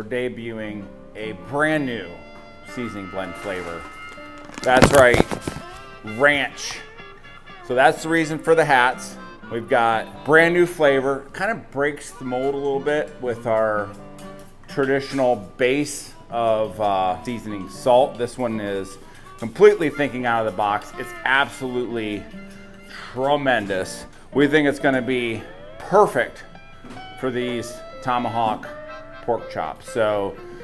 debuting a brand new seasoning blend flavor. That's right, ranch. So that's the reason for the hats. We've got brand new flavor, kind of breaks the mold a little bit with our traditional base of seasoning salt. This one is completely thinking out of the box. It's absolutely tremendous. We think it's gonna be perfect for these tomahawk pork chops. So